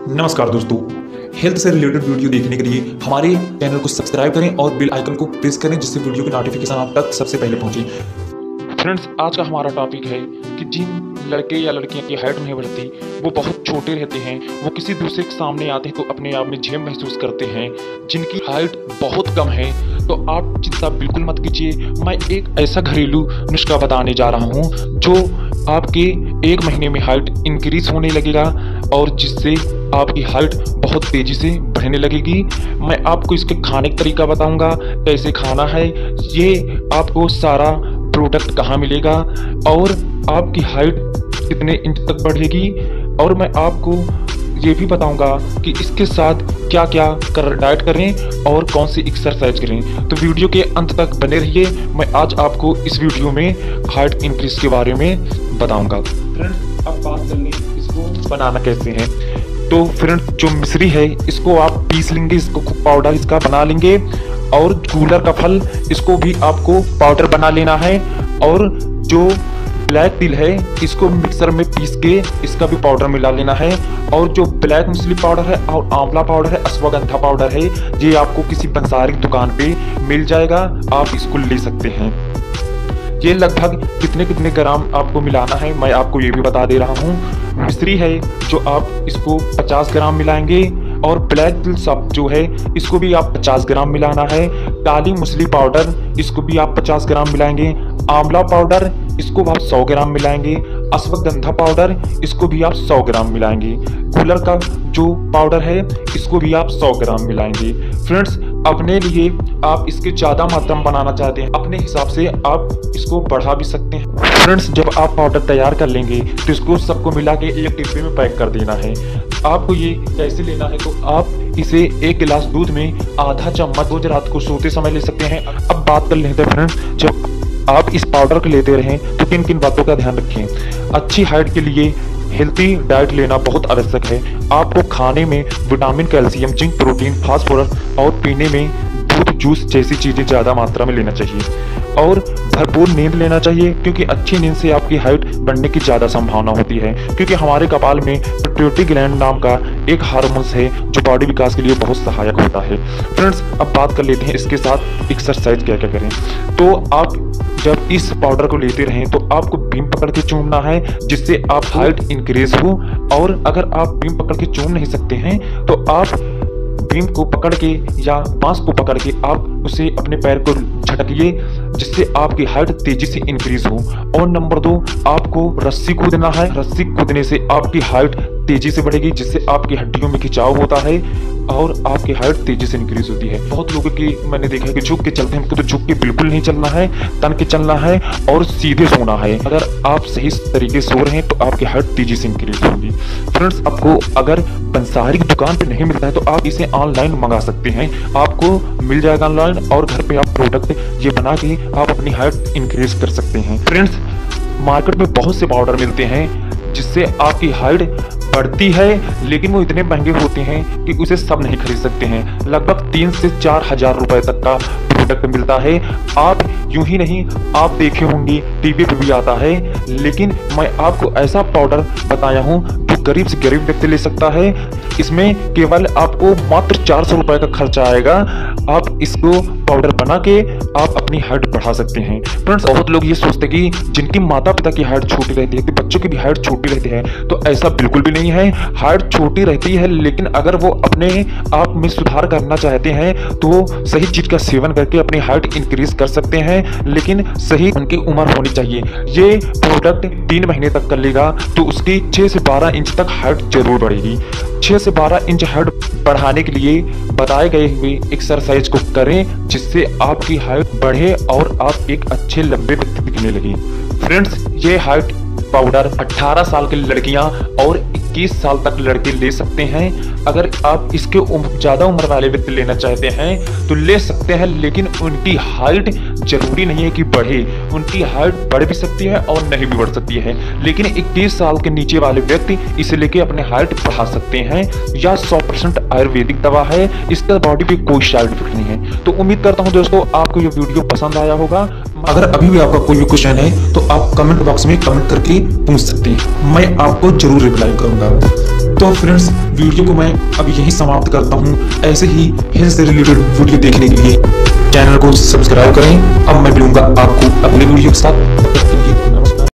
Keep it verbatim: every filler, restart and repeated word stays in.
नमस्कार दोस्तों, हेल्थ से रिलेटेड वीडियो देखने के लिए हमारे चैनल को सब्सक्राइब करें और बेल आइकन को प्रेस करें जिससे वीडियो की नोटिफिकेशन आप तक सबसे पहले पहुंचे। फ्रेंड्स, आज का हमारा टॉपिक है कि जिन लड़के या लड़कियां की हाइट नहीं बढ़ती, वो बहुत छोटे रहते हैं, वो किसी दूसरे के सामने आते हैं तो अपने आप में झेम महसूस करते हैं। जिनकी हाइट बहुत कम है तो आप चिंता बिल्कुल मत कीजिए। मैं एक ऐसा घरेलू नुस्खा बताने जा रहा हूं जो आपके एक महीने में हाइट इंक्रीज होने लगेगा और जिससे आपकी हाइट बहुत तेज़ी से बढ़ने लगेगी। मैं आपको इसके खाने का तरीका बताऊंगा, कैसे खाना है, ये आपको सारा प्रोडक्ट कहाँ मिलेगा और आपकी हाइट कितने इंच तक बढ़ेगी, और मैं आपको ये भी बताऊंगा कि इसके साथ क्या क्या कर डाइट करें और कौन सी एक्सरसाइज करें। तो वीडियो के अंत तक बने रहिए। मैं आज आपको इस वीडियो में हाइट इंक्रीज के बारे में बताऊंगा। फ्रेंड्स, अब बात कर लें इसको बनाना कैसे है। तो फ्रेंड्स, जो मिश्री है इसको आप पीस लेंगे, इसको पाउडर इसका बना लेंगे, और कूलर का फल इसको भी आपको पाउडर बना लेना है, और जो ब्लैक तिल है इसको मिक्सर में पीस के इसका भी पाउडर मिला लेना है, और जो ब्लैक मूसली पाउडर है और आंवला पाउडर है, अश्वगंधा पाउडर है, ये आपको किसी पंसारी दुकान पे मिल जाएगा, आप इसको ले सकते हैं। ये लगभग कितने कितने ग्राम आपको मिलाना है मैं आपको ये भी बता दे रहा हूँ। मिश्री है जो आप इसको पचास ग्राम मिलाएंगे, और ब्लैक तिल सब जो है इसको भी आप पचास ग्राम मिलाना है। काली मूसली पाउडर इसको भी आप पचास ग्राम मिलाएंगे। आंवला पाउडर इसको आप सौ ग्राम मिलाएंगे। अश्वगंधा पाउडर इसको भी आप सौ ग्राम मिलाएंगे। कूलर का जो पाउडर है इसको भी आप सौ ग्राम मिलाएंगे। फ्रेंड्स, अपने लिए आप इसके ज़्यादा मात्रा में बनाना चाहते हैं, अपने हिसाब से आप इसको बढ़ा भी सकते हैं। फ्रेंड्स, जब आप पाउडर तैयार कर लेंगे तो इसको सबको मिला के एक डिब्बे में पैक कर देना है। आपको ये कैसे लेना है, तो आप इसे एक गिलास दूध में आधा चम्मच रोज रात को सोते समय ले सकते हैं। अब बात कर लेते हैं फ्रेंड्स, जब आप इस पाउडर को लेते रहें तो किन किन बातों का ध्यान रखें। अच्छी हाइट के लिए हेल्थी डाइट लेना बहुत आवश्यक है। आपको खाने में vitamin, calcium, zinc, protein, phosphorus और पीने में दूध, जूस जैसी चीज़ें ज़्यादा मात्रा में लेना चाहिए, और भरपूर नींद लेना चाहिए, क्योंकि अच्छी नींद से आपकी हाइट बढ़ने की ज़्यादा संभावना होती है। क्योंकि हमारे कपाल में पिट्यूटरी ग्लैंड नाम का एक हार्मोन्स है जो बॉडी विकास के लिए बहुत सहायक होता है। फ्रेंड्स, अब बात कर लेते हैं इसके साथ एक्सरसाइज क्या क्या करें। तो आप जब इस पाउडर को लेते रहें तो आपको बीम पकड़ के चूमना है, जिससे आप हाइट इंक्रीज हो। और अगर आप बीम पकड़ के चूम नहीं सकते हैं तो आप बीम को पकड़ के या बांस को पकड़ के आप उसे अपने पैर को झटकिए, जिससे आपकी हाइट तेजी से इंक्रीज हो। और नंबर दो, आपको रस्सी कूदना है। रस्सी कूदने से आपकी हाइट तेजी से बढ़ेगी, जिससे आपकी हड्डियों में खिंचाव होता है और आपकी हाइट तेजी से इंक्रीज होती है। बहुत लोगों की मैंने देखा है कि झुक के चलते हैं, हमको तो झुक के बिल्कुल नहीं चलना है, तन के चलना है और सीधे सोना है। अगर आप सही तरीके से सो रहे हैं तो आपकी हाइट तेजी से इंक्रीज होगी। फ्रेंड्स, आपको अगर पंसारी की दुकान पे नहीं मिलता है तो आप इसे ऑनलाइन मंगा सकते हैं, आपको मिल जाएगा ऑनलाइन, और घर पे आप प्रोडक्ट ये बना के आप अपनी हाइट इंक्रीज कर सकते हैं। फ्रेंड्स, मार्केट में बहुत से पाउडर मिलते हैं जिससे आपकी हाइट बढ़ती है, लेकिन वो इतने महंगे होते हैं कि उसे सब नहीं खरीद सकते हैं। लगभग तीन से चार हजार रुपए तक का प्रोडक्ट मिलता है। आप यूं ही नहीं, आप देखे होंगे टीवी पे भी आता है, लेकिन मैं आपको ऐसा पाउडर बताया हूं जो गरीब से गरीब व्यक्ति ले सकता है। इसमें केवल आपको मात्र चार सौ रुपए का खर्चा आएगा। आप इसको पाउडर बना के आप अपनी हाइट बढ़ा सकते हैं। फ्रेंड्स, बहुत लोग ये सोचते हैं कि जिनकी माता पिता की हाइट छोटी रहती है, कि बच्चों की भी हाइट छोटी रहती है, तो ऐसा बिल्कुल भी नहीं है। हाइट छोटी रहती है, लेकिन अगर वो अपने आप में सुधार करना चाहते हैं तो सही चीज का सेवन करके अपनी हाइट इंक्रीज कर सकते हैं, लेकिन सही उनकी उम्र होनी चाहिए। ये प्रोडक्ट तीन महीने तक कर लेगा तो उसकी छह से बारह इंच तक हाइट जरूर बढ़ेगी। छह से बारह इंच हाइट बढ़ाने के लिए बताए गए हुए एक्सरसाइज को करें, जिससे आपकी हाइट बढ़े और आप एक अच्छे लंबे व्यक्ति दिखने लगे। फ्रेंड्स, ये हाइट पाउडर अठारह साल की लड़कियां और इक्कीस साल तक लड़के ले सकते हैं। अगर आप इसके उम्र ज़्यादा उम्र वाले व्यक्ति लेना चाहते हैं तो ले सकते हैं, लेकिन उनकी हाइट जरूरी नहीं है कि बढ़े। उनकी हाइट बढ़ भी सकती है और नहीं भी बढ़ सकती है, लेकिन इक्कीस साल के नीचे वाले व्यक्ति इसे लेके अपने हाइट बढ़ा सकते हैं। यह सौ परसेंट आयुर्वेदिक दवा है, इसका बॉडी पे कोई साइड इफेक्ट नहीं है। तो उम्मीद करता हूँ दोस्तों आपको ये वीडियो पसंद आया होगा। अगर अभी भी आपका कोई भी क्वेश्चन है तो आप कमेंट बॉक्स में कमेंट करके पूछ सकते हैं, मैं आपको जरूर रिप्लाई करूंगा। तो फ्रेंड्स, वीडियो को मैं अभी यही समाप्त करता हूँ। ऐसे ही हेल्थ से रिलेटेड वीडियो देखने के लिए चैनल को सब्सक्राइब करें। अब मैं मिलूंगा आपको अगले वीडियो के साथ।